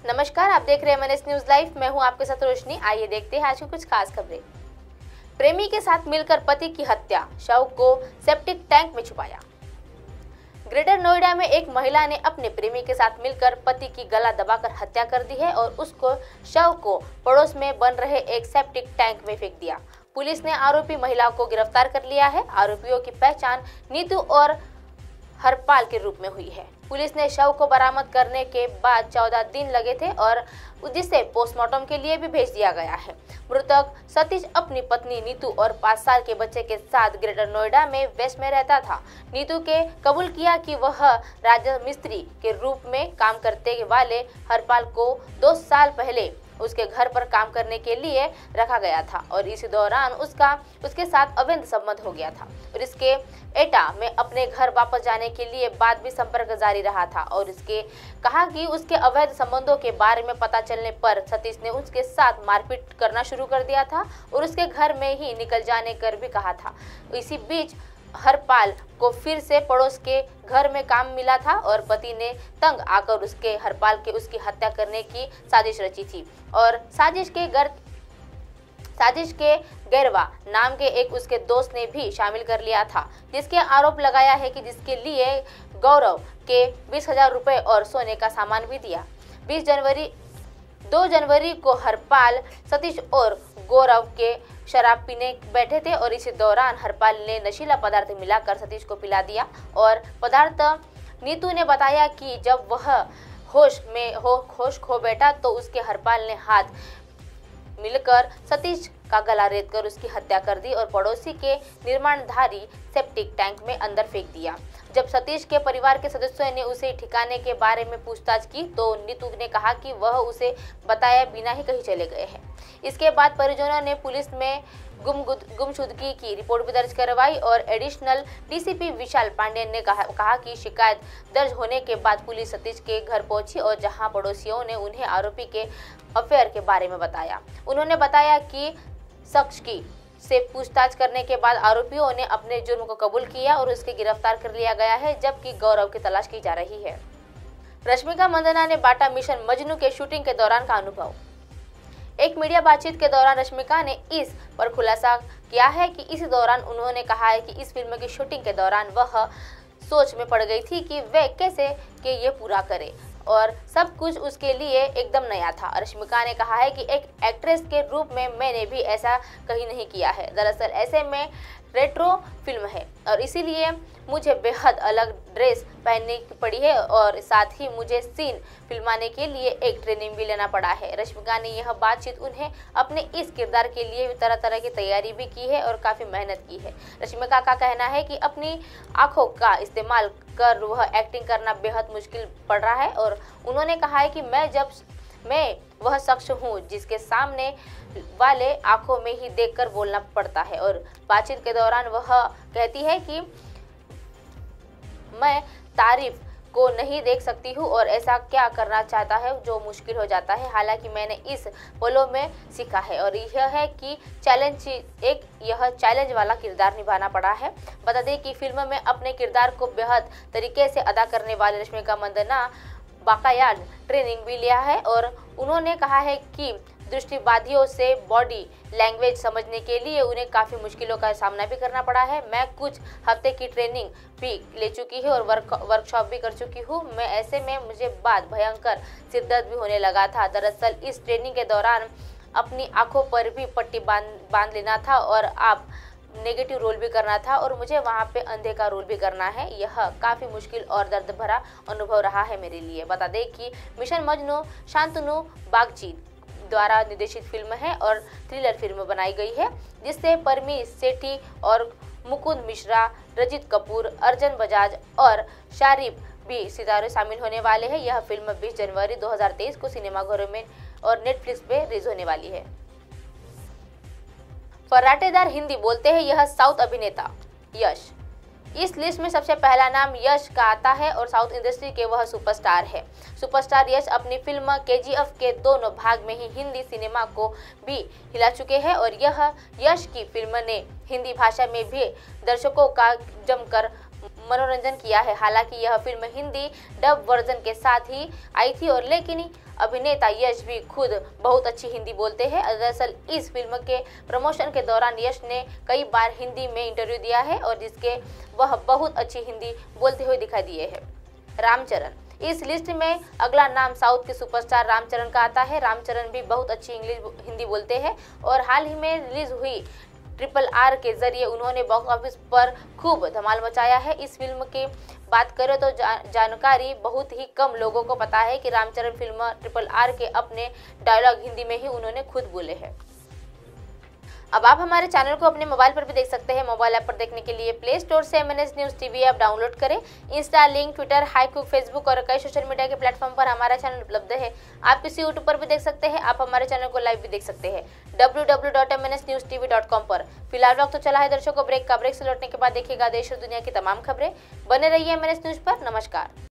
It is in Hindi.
नमस्कार, आप देख रहे हैं MNS न्यूज लाइव। मैं हूं आपके साथ रोशनी। आइए देखते हैं आज की कुछ खास खबरें। प्रेमी के साथ मिलकर पति की हत्या, शव को सेप्टिक टैंक में छुपाया। ग्रेटर नोएडा में एक महिला ने अपने प्रेमी के साथ मिलकर पति की गला दबाकर हत्या कर दी है और उसको शव को पड़ोस में बन रहे एक सेप्टिक टैंक में फेंक दिया। पुलिस ने आरोपी महिला को गिरफ्तार कर लिया है। आरोपियों की पहचान नीतू और हरपाल के रूप में हुई है। पुलिस ने शव को बरामद करने के बाद 14 दिन लगे थे और जिसे पोस्टमार्टम के लिए भी भेज दिया गया है। मृतक सतीश अपनी पत्नी नीतू और 5 साल के बच्चे के साथ ग्रेटर नोएडा में वेस्ट में रहता था। नीतू के कबूल किया कि वह राज मिस्त्री के रूप में काम करते वाले हरपाल को 2 साल पहले उसके घर पर काम करने के लिए रखा गया था और इसी दौरान उसके साथ अवैध संबंध हो गया था और इसके एटा में अपने घर वापस जाने के लिए बाद भी संपर्क जारी रहा था और इसके कहा कि उसके अवैध संबंधों के बारे में पता चलने पर सतीश ने उसके साथ मारपीट करना शुरू कर दिया था और उसके घर में ही निकल जाने कर भी कहा था। इसी बीच हरपाल को फिर से पड़ोस के घर में काम मिला था और पति ने तंग आकर उसकी हत्या करने की साजिश रची थी और साजिश के गैरवा नाम के एक उसके दोस्त ने भी शामिल कर लिया था, जिसके आरोप लगाया है कि जिसके लिए गौरव के 20,000 रुपए और सोने का सामान भी दिया। 2 जनवरी को हरपाल सतीश और गौरव के शराब पीने बैठे थे और इसी दौरान हरपाल ने नशीला पदार्थ मिलाकर सतीश को पिला दिया और पदार्थ नीतू ने बताया कि जब वह होश खो बैठा तो उसके हरपाल ने हाथ मिलकर सतीश का गला रेतकर उसकी हत्या कर दी और पड़ोसी के निर्माणधारी सेप्टिक टैंक में अंदर फेंक दिया। जब सतीश के परिवार के सदस्यों ने उसे ठिकाने के बारे में पूछताछ की तो नीतू ने कहा कि वह उसे बताया बिना ही कहीं चले गए हैं। इसके बाद परिजनों ने पुलिस में गुमशुदगी की रिपोर्ट भी दर्ज करवाई और एडिशनल डीसीपी विशाल पांडे ने कहा कि शिकायत दर्ज होने के बाद पुलिस सतीश के घर पहुंची और जहां पड़ोसियों ने उन्हें आरोपी के अफेयर के बारे में बताया। उन्होंने बताया कि शख्स से पूछताछ करने के बाद आरोपियों ने अपने जुर्म को कबूल किया और उसके गिरफ्तार कर लिया गया है, जबकि गौरव की तलाश की जा रही है। रश्मिका मंदाना ने बांटा मिशन मजनू के शूटिंग के दौरान का अनुभव। एक मीडिया बातचीत के दौरान रश्मिका ने इस पर खुलासा किया है कि इसी दौरान उन्होंने कहा है कि इस फिल्म की शूटिंग के दौरान वह सोच में पड़ गई थी कि वह कैसे के ये पूरा करे और सब कुछ उसके लिए एकदम नया था। रश्मिका ने कहा है कि एक एक्ट्रेस के रूप में मैंने भी ऐसा कहीं नहीं किया है। दरअसल ऐसे में रेट्रो फिल्म है और इसीलिए मुझे बेहद अलग ड्रेस पहननी पड़ी है और साथ ही मुझे सीन फिल्माने के लिए एक ट्रेनिंग भी लेना पड़ा है। रश्मिका ने यह बातचीत उन्हें अपने इस किरदार के लिए तरह तरह की तैयारी भी की है और काफ़ी मेहनत की है। रश्मिका का कहना है कि अपनी आँखों का इस्तेमाल कर वह एक्टिंग करना बेहद मुश्किल पड़ रहा है और उन्होंने कहा है कि मैं वह शख्स हूँ जिसके सामने वाले आंखों में ही देखकर बोलना पड़ता है और बातचीत के दौरान वह कहती है कि मैं तारीफ को नहीं देख सकती हूँ और ऐसा क्या करना चाहता है जो मुश्किल हो जाता है। हालांकि मैंने इस पलों में सीखा है और यह है कि यह चैलेंज वाला किरदार निभाना पड़ा है। बता दें कि फिल्म में अपने किरदार को बेहद तरीके से अदा करने वाले रश्मिका मंदाना बाकायदा ट्रेनिंग भी लिया है और उन्होंने कहा है कि दृष्टिबाधियों से बॉडी लैंग्वेज समझने के लिए उन्हें काफ़ी मुश्किलों का सामना भी करना पड़ा है। मैं कुछ हफ्ते की ट्रेनिंग भी ले चुकी हूँ और वर्कशॉप भी कर चुकी हूँ। मैं ऐसे में मुझे बाद भयंकर सिरदर्द भी होने लगा था। दरअसल इस ट्रेनिंग के दौरान अपनी आंखों पर भी पट्टी बांध लेना था और आप नेगेटिव रोल भी करना था और मुझे वहाँ पे अंधे का रोल भी करना है। यह काफ़ी मुश्किल और दर्द भरा अनुभव रहा है मेरे लिए। बता दें कि मिशन मजनू शांतनु बागची द्वारा निर्देशित फिल्म है और थ्रिलर फिल्म बनाई गई है, जिससे परमीश सेठी और मुकुंद मिश्रा, रजित कपूर, अर्जुन बजाज और शारिफ भी सितारे शामिल होने वाले हैं। यह फिल्म 20 जनवरी 2023 को सिनेमाघरों में और नेटफ्लिक्स पे रिलीज होने वाली है। फर्राटेदार हिंदी बोलते हैं यह साउथ अभिनेता यश। इस लिस्ट में सबसे पहला नाम यश का आता है और साउथ इंडस्ट्री के वह सुपरस्टार है। सुपरस्टार यश अपनी फिल्म KGF के दोनों भाग में ही हिंदी सिनेमा को भी हिला चुके हैं और यह यश की फिल्म ने हिंदी भाषा में भी दर्शकों का जमकर मनोरंजन किया है। हालांकि यह फिल्म हिंदी डब वर्जन के साथ ही आई थी और लेकिन अभिनेता यश भी खुद बहुत अच्छी हिंदी बोलते हैं। दरअसल इस फिल्म के प्रमोशन के दौरान यश ने कई बार हिंदी में इंटरव्यू दिया है और जिसके वह बहुत अच्छी हिंदी बोलते हुए दिखाई दिए हैं। रामचरण, इस लिस्ट में अगला नाम साउथ के सुपरस्टार रामचरण का आता है। रामचरण भी बहुत अच्छी हिंदी बोलते हैं और हाल ही में रिलीज हुई RRR के जरिए उन्होंने बॉक्स ऑफिस पर खूब धमाल मचाया है। इस फिल्म की बात करें तो जानकारी बहुत ही कम लोगों को पता है कि रामचरण फिल्म RRR के अपने डायलॉग हिंदी में ही उन्होंने खुद बोले हैं। अब आप हमारे चैनल को अपने मोबाइल पर भी देख सकते हैं। मोबाइल ऐप पर देखने के लिए प्ले स्टोर से MNS news TV app download करें। इंस्टा, लिंक, ट्विटर, हाईकुक, फेसबुक और कई सोशल मीडिया के प्लेटफॉर्म पर हमारा चैनल उपलब्ध है। आप किसी यूट्यूब पर भी देख सकते हैं। आप हमारे चैनल को लाइव भी देख सकते हैं www.mnsnewstv.com पर। फिलहाल वक्त तो चला है दर्शकों ब्रेक का। ब्रेक से लौटने के बाद देखिएगा देश और दुनिया की तमाम खबरें। बने रहिए MNS न्यूज़ पर। नमस्कार।